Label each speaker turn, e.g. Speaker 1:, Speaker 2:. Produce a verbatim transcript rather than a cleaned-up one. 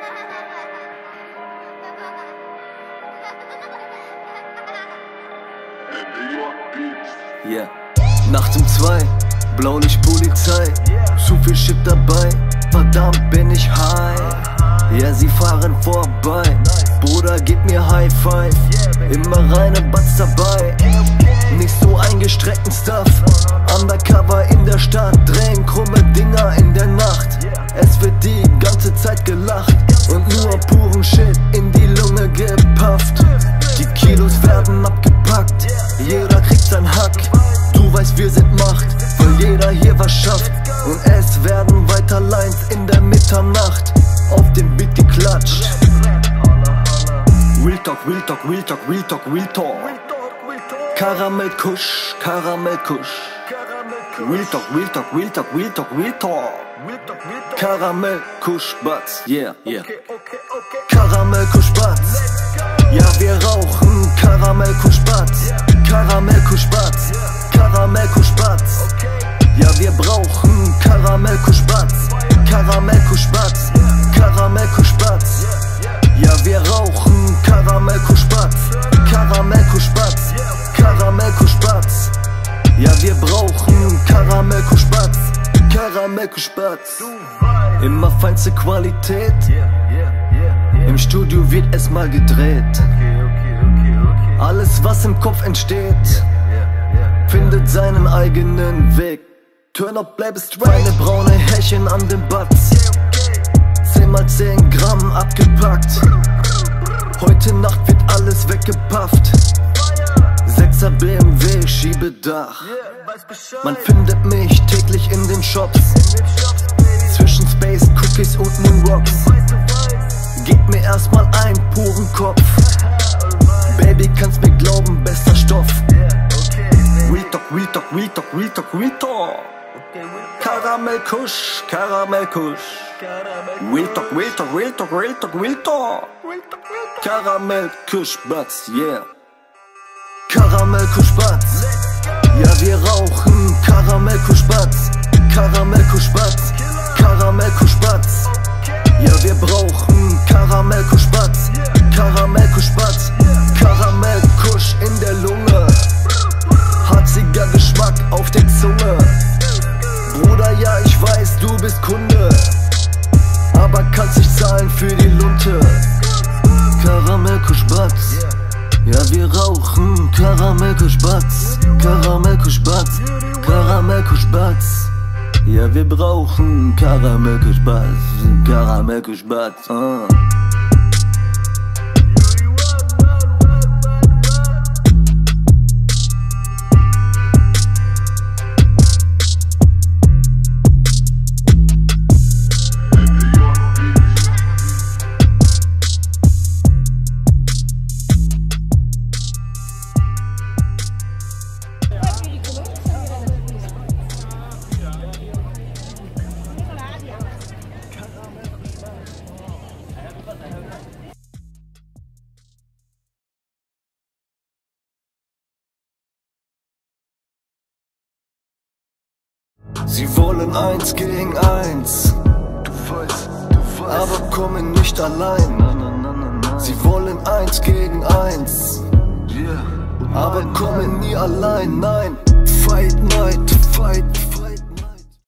Speaker 1: Yeah. Nacht um zwei, Blaulicht Polizei, zu viel Shit dabei, verdammt bin ich high. Ja, sie fahren vorbei, Bruder gib mir High Five, immer reine Batz dabei, nicht so eingestreckten Stuff. Undercover in der Stadt, drehen krumme Dinger in der Nacht. Es wird die ganze Zeit gelacht und nur puren Shit in die Lunge gepafft. Die Kilos werden abgepackt, jeder kriegt sein Hack. Du weißt, wir sind Macht, weil jeder hier was schafft. Und es werden weiter Lines in der Mitternacht auf dem Beat geklatscht. Real Talk, Real Talk, Real Talk, Real Talk, Real Talk. Karamell Kusch, Karamell Kusch. Real Talk, Real Talk, Real Talk, Real Talk, Real Talk. Karamell Kusch Batz, yeah, yeah. Karamell Kusch Batz, ja wir rauchen Karamell Kusch Batz. Karamell Kusch Batz, Karamell Kusch Batz. Ja wir brauchen Karamell Kusch Batz. Karamell Kusch Batz, Karamell Kusch Batz. Ja wir rauchen Karamell Kusch Batz. Karamell Kusch Batz, Karamell Kusch Batz. Ja wir brauchen Karamell Kusch Batz. Karamell Kusch Batz. Immer feinste Qualität. Im Studio wird es mal gedreht. Alles was im Kopf entsteht findet seinen eigenen Weg. Turn up, bleib straight. Feine braune Härchen an dem Batz, zehn mal zehn Gramm abgepackt. Heute Nacht wird alles weggepafft. Sechser B M W Schiebedach. Man findet mich täglich in den Shops, zwischen Space Cookies und Moonrocks. Gib mir erstmal einen puren Kopf, Baby kannst mir glauben, bester Stoff. Real Talk, Real Talk, Real Talk, Real Talk, Real Talk. Karamell Kusch, Karamell Kusch. Real Talk, Real Talk, Real Talk, Real Talk, Real Talk. Karamell Kusch Batz, yeah. Karamell Kusch Batz, ja wir rauchen Karamell Kusch Batz. Karamell Kusch Batz, Karamell Kusch Batz. Ja wir brauchen Karamell Kusch Batz. Karamell Kusch Batz, Karamell Kusch in der Lunge. Harziger Geschmack auf der Zunge. Bruder, ja ich weiß, du bist Kunde, aber kannst nicht zahlen für die Lunte. Karamell Kusch Batz, ja wir rauchen Karamell Kusch Batz. Karamell Kusch Batz, Karamell Kusch Batz. Ja wir brauchen Karamell Kusch Batz. Karamell Kusch Batz, uh. Sie wollen eins gegen eins, du weißt, du weißt, aber kommen nicht allein. Na, na, na, na, na. Sie wollen eins gegen eins, yeah, aber kommen nie allein. Nein, Fight Night, Fight